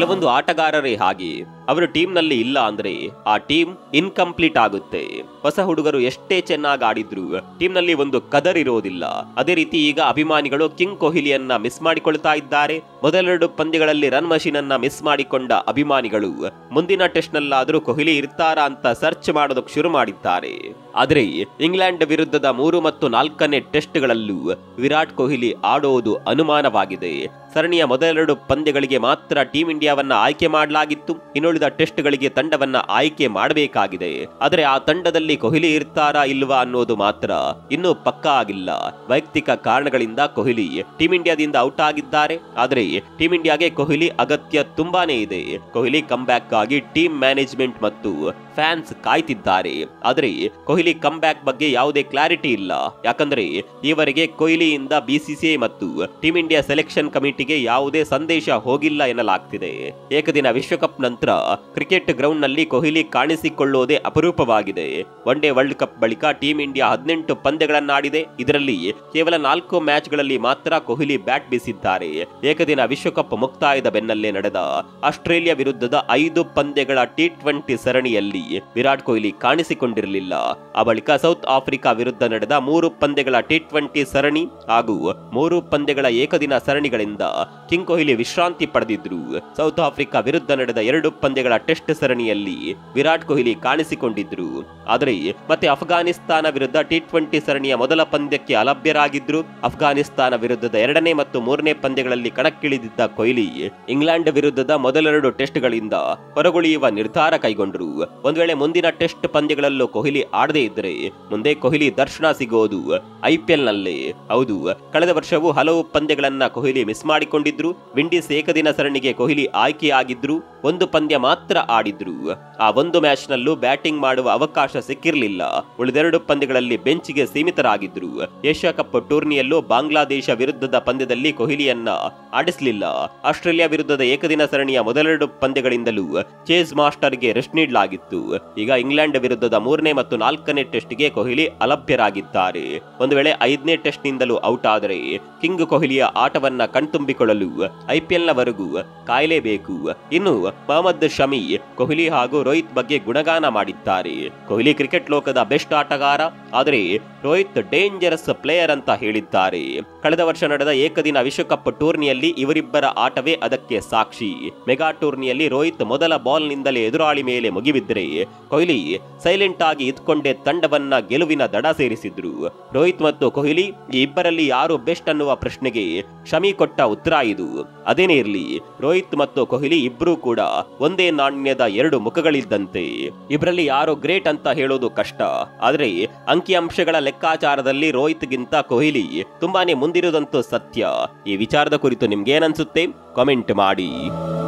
ಕೆಲವೊಂದು ಆಟಗಾರರೇ ಹಾಗೆ, ಅವರು ಟೀಮ್ನಲ್ಲಿ ಇಲ್ಲ ಅಂದ್ರೆ ಆ ಟೀಮ್ ಇನ್ಕಂಪ್ಲೀಟ್ ಆಗುತ್ತೆ. ಹೊಸ ಹುಡುಗರು ಎಷ್ಟೇ ಚೆನ್ನಾಗಿ ಆಡಿದ್ರು ಟೀಮ್ನಲ್ಲಿ ಒಂದು ಕದರ್ ಇರೋದಿಲ್ಲ. ಅದೇ ರೀತಿ ಈಗ ಅಭಿಮಾನಿಗಳು ಕಿಂಗ್ ಕೊಹ್ಲಿಯನ್ನ ಮಿಸ್ ಮಾಡಿಕೊಳ್ತಾ ಇದ್ದಾರೆ. ಮೊದಲೆರಡು ಪಂದ್ಯಗಳಲ್ಲಿ ರನ್ ಮಷೀನ್ ಅನ್ನ ಮಿಸ್ ಮಾಡಿಕೊಂಡ ಅಭಿಮಾನಿಗಳು ಮುಂದಿನ ಟೆಸ್ಟ್ ನಲ್ಲಾದ್ರೂ ಕೊಹ್ಲಿ ಇರ್ತಾರಾ ಅಂತ ಸರ್ಚ್ ಮಾಡೋದಕ್ಕೆ ಶುರು ಮಾಡಿದ್ದಾರೆ. ಆದ್ರೆ ಇಂಗ್ಲೆಂಡ್ ವಿರುದ್ಧದ 3 ಮತ್ತು 4ನೇ ಟೆಸ್ಟ್ಗಳಲ್ಲೂ ವಿರಾಟ್ ಕೊಹ್ಲಿ ಆಡೋದು ಅನುಮಾನವಾಗಿದೆ. ಸರಣಿಯ ಮೊದಲೆರಡು ಪಂದ್ಯಗಳಿಗೆ ಮಾತ್ರ ಟೀಂ ಇಂಡಿಯಾವನ್ನ ಆಯ್ಕೆ ಮಾಡಲಾಗಿತ್ತು. ಇನ್ನುಳಿದ ಟೆಸ್ಟ್ಗಳಿಗೆ ತಂಡವನ್ನ ಆಯ್ಕೆ ಮಾಡಬೇಕಾಗಿದೆ. ಆದರೆ ಆ ತಂಡದಲ್ಲಿ ಕೊಹ್ಲಿ ಇರ್ತಾರಾ ಇಲ್ವಾ ಅನ್ನೋದು ಮಾತ್ರ ಇನ್ನೂ ಪಕ್ಕಾ ಆಗಿಲ್ಲ. ವೈಯಕ್ತಿಕ ಕಾರಣಗಳಿಂದ ಕೊಹ್ಲಿ ಟೀಂ ಇಂಡಿಯಾದಿಂದ ಔಟ್ ಆಗಿದ್ದಾರೆ. ಆದರೆ ಟೀಂ ಇಂಡಿಯಾಗೆ ಕೊಹ್ಲಿ ಅಗತ್ಯ ತುಂಬಾನೇ ಇದೆ. ಕೊಹ್ಲಿ ಕಮ್ಬ್ಯಾಕ್ ಆಗಿ ಟೀಮ್ ಮ್ಯಾನೇಜ್ಮೆಂಟ್ ಮತ್ತು ಫ್ಯಾನ್ಸ್ ಕಾಯ್ತಿದ್ದಾರೆ. ಆದರೆ ಕೊಹ್ಲಿ ಕಮ್ಬ್ಯಾಕ್ ಬಗ್ಗೆ ಯಾವುದೇ ಕ್ಲಾರಿಟಿ ಇಲ್ಲ. ಯಾಕಂದ್ರೆ ಈವರೆಗೆ ಕೊಹ್ಲಿಯಿಂದ ಬಿಸಿಸಿಐ ಮತ್ತು ಟೀಂ ಇಂಡಿಯಾ ಸೆಲೆಕ್ಷನ್ ಕಮಿಟಿಗೆ ಯಾವುದೇ ಸಂದೇಶ ಹೋಗಿಲ್ಲ ಎನ್ನಲಾಗ್ತಿದೆ. ಏಕದಿನ ವಿಶ್ವಕಪ್ ನಂತರ ಕ್ರಿಕೆಟ್ ಗ್ರೌಂಡ್ ನಲ್ಲಿ ಕೊಹ್ಲಿ ಕಾಣಿಸಿಕೊಳ್ಳೋದೇ ಅಪರೂಪವಾಗಿದೆ. ಒನ್ ಡೇ ವರ್ಲ್ಡ್ ಕಪ್ ಬಳಿಕ ಟೀಂ ಇಂಡಿಯಾ 18 ಪಂದ್ಯಗಳನ್ನಾಡಿದೆ. ಇದರಲ್ಲಿ ಕೇವಲ 4 ಮ್ಯಾಚ್ಗಳಲ್ಲಿ ಮಾತ್ರ ಕೊಹ್ಲಿ ಬ್ಯಾಟ್ ಬೀಸಿದ್ದಾರೆ. ಏಕದಿನ ವಿಶ್ವಕಪ್ ಮುಕ್ತಾಯದ ಬೆನ್ನಲ್ಲೇ ನಡೆದ ಆಸ್ಟ್ರೇಲಿಯಾ ವಿರುದ್ಧದ 5 ಪಂದ್ಯಗಳ T20 ಸರಣಿಯಲ್ಲಿ ವಿರಾಟ್ ಕೊಹ್ಲಿ ಕಾಣಿಸಿಕೊಂಡಿರಲಿಲ್ಲ. ಆ ಬಳಿಕ ಸೌತ್ ಆಫ್ರಿಕಾ ವಿರುದ್ಧ ನಡೆದ 3 ಪಂದ್ಯಗಳ T20 ಸರಣಿ ಹಾಗೂ 3 ಪಂದ್ಯಗಳ ಏಕದಿನ ಸರಣಿಗಳಿಂದ ಕಿಂಗ್ ಕೊಹ್ಲಿ ವಿಶ್ರಾಂತಿ ಪಡೆದಿದ್ರು. ಸೌತ್ ಆಫ್ರಿಕಾ ವಿರುದ್ಧ ನಡೆದ 2 ಪಂದ್ಯಗಳ ಟೆಸ್ಟ್ ಸರಣಿಯಲ್ಲಿ ವಿರಾಟ್ ಕೊಹ್ಲಿ ಕಾಣಿಸಿಕೊಂಡಿದ್ರು. ಆದರೆ ಮತ್ತೆ ಅಫ್ಘಾನಿಸ್ತಾನ ವಿರುದ್ಧ T20 ಸರಣಿಯ ಮೊದಲ ಪಂದ್ಯಕ್ಕೆ ಅಲಭ್ಯರಾಗಿದ್ರು. ಅಫ್ಘಾನಿಸ್ತಾನ ವಿರುದ್ಧದ 2ನೇ ಮತ್ತು 3ನೇ ಪಂದ್ಯಗಳಲ್ಲಿ ಕಣಕ್ಕಿಳಿದಿದ್ದ ಕೊಹ್ಲಿ ಇಂಗ್ಲೆಂಡ್ ವಿರುದ್ಧದ ಮೊದಲೆರಡು ಟೆಸ್ಟ್ಗಳಿಂದ ಹೊರಗುಳಿಯುವ ನಿರ್ಧಾರ ಕೈಗೊಂಡರು. ಒಂದು ವೇಳೆ ಮುಂದಿನ ಟೆಸ್ಟ್ ಪಂದ್ಯಗಳಲ್ಲೂ ಕೊಹ್ಲಿ ಆಡದೇ ಇದ್ರೆ ಮುಂದೆ ಕೊಹ್ಲಿ ದರ್ಶನ ಸಿಗೋದು IPL ನಲ್ಲೇ. ಹೌದು, ಕಳೆದ ವರ್ಷವೂ ಹಲವು ಪಂದ್ಯಗಳನ್ನ ಕೊಹ್ಲಿ ಮಿಸ್ ಮಾಡಿಕೊಂಡಿದ್ರು. ವಿಂಡೀಸ್ ಏಕದಿನ ಸರಣಿಗೆ ಕೊಹ್ಲಿ ಆಯ್ಕೆಯಾಗಿದ್ರು. 1 ಪಂದ್ಯ ಮಾತ್ರ ಆಡಿದ್ರು. ಆ 1 ಮ್ಯಾಚ್ ನಲ್ಲೂ ಬ್ಯಾಟಿಂಗ್ ಮಾಡುವ ಅವಕಾಶ ಸಿಕ್ಕಿರಲಿಲ್ಲ. ಉಳಿದೆರಡು ಪಂದ್ಯಗಳಲ್ಲಿ ಬೆಂಚ್ಗೆ ಸೀಮಿತರಾಗಿದ್ರು. ಏಷ್ಯಾ ಕಪ್ ಟೂರ್ನಿಯಲ್ಲೂ ಬಾಂಗ್ಲಾದೇಶ ವಿರುದ್ಧದ ಪಂದ್ಯದಲ್ಲಿ ಕೊಹ್ಲಿಯನ್ನ ಆಡಿಸಲಿಲ್ಲ. ಆಸ್ಟ್ರೇಲಿಯಾ ವಿರುದ್ಧದ ಏಕದಿನ ಸರಣಿಯ ಮೊದಲೆರಡು ಪಂದ್ಯಗಳಿಂದಲೂ ಚೇಸ್ ಮಾಸ್ಟರ್ಗೆ ರೆಸ್ಟ್ ನೀಡಲಾಗಿತ್ತು. ಈಗ ಇಂಗ್ಲೆಂಡ್ ವಿರುದ್ಧದ 3ನೇ ಮತ್ತು 4ನೇ ಟೆಸ್ಟ್ಗೆ ಕೊಹ್ಲಿ ಅಲಭ್ಯರಾಗಿದ್ದಾರೆ. ಒಂದು ವೇಳೆ 5ನೇ ಟೆಸ್ಟ್ ನಿಂದಲೂ ಔಟ್ ಆದರೆ ಕಿಂಗ್ ಕೊಹ್ಲಿಯ ಆಟವನ್ನ ಕಣ್ತುಂಬಿಕೊಳ್ಳಲು IPL ನವರೆಗೂ ಕಾಯಲೇಬೇಕು. ಇನ್ನು ಮೊಹಮ್ಮದ್ ಶಮಿ ಕೊಹ್ಲಿ ಹಾಗೂ ರೋಹಿತ್ ಬಗ್ಗೆ ಗುಣಗಾನ ಮಾಡಿದ್ದಾರೆ. ಕೊಹ್ಲಿ ಕ್ರಿಕೆಟ್ ಲೋಕದ ಬೆಸ್ಟ್ ಆಟಗಾರ, ಆದರೆ ರೋಹಿತ್ ಡೇಂಜರಸ್ ಪ್ಲೇಯರ್ ಅಂತ ಹೇಳಿದ್ದಾರೆ. ಕಳೆದ ವರ್ಷ ನಡೆದ ಏಕದಿನ ವಿಶ್ವಕಪ್ ಟೂರ್ನಿಯಲ್ಲಿ ಇವರಿಬ್ಬರ ಆಟವೇ ಅದಕ್ಕೆ ಸಾಕ್ಷಿ. ಮೆಗಾ ಟೂರ್ನಿಯಲ್ಲಿ ರೋಹಿತ್ ಮೊದಲ ಬಾಲ್ ನಿಂದಲೇ ಎದುರಾಳಿ ಮೇಲೆ ಮುಗಿಬಿದ್ದರೆ ಕೊಹ್ಲಿ ಸೈಲೆಂಟ್ ಆಗಿ ಇದ್ಕೊಂಡೇ ತಂಡವನ್ನ ಗೆಲುವಿನ ದಡ ಸೇರಿಸಿದ್ರು. ರೋಹಿತ್ ಮತ್ತು ಕೊಹ್ಲಿ ಈ ಇಬ್ಬರಲ್ಲಿ ಯಾರು ಬೆಸ್ಟ್ ಅನ್ನುವ ಪ್ರಶ್ನೆಗೆ ಶಮಿ ಕೊಟ್ಟ ಉತ್ತರ ಇದು. ಅದೇನೇ ಇರ್ಲಿ, ರೋಹಿತ್ ಮತ್ತು ಕೊಹ್ಲಿ ಇಬ್ರು ಕೂಡ ಒಂದೇ ನಾಣ್ಯದ 2 ಮುಖಗಳಿದ್ದಂತೆ. ಇಬ್ಬರಲ್ಲಿ ಯಾರು ಗ್ರೇಟ್ ಅಂತ ಹೇಳೋದು ಕಷ್ಟ. ಆದ್ರೆ ಅಂಕಿಅಂಶಗಳ ಲೆಕ್ಕಾಚಾರದಲ್ಲಿ ರೋಹಿತ್ಗಿಂತ ಕೊಹ್ಲಿ ತುಂಬಾನೇ ಮುಂದಿರುವುದಂತೂ ಸತ್ಯ. ಈ ವಿಚಾರದ ಕುರಿತು ನಿಮ್ಗೇನನ್ಸುತ್ತೆ? ಕಾಮೆಂಟ್ ಮಾಡಿ.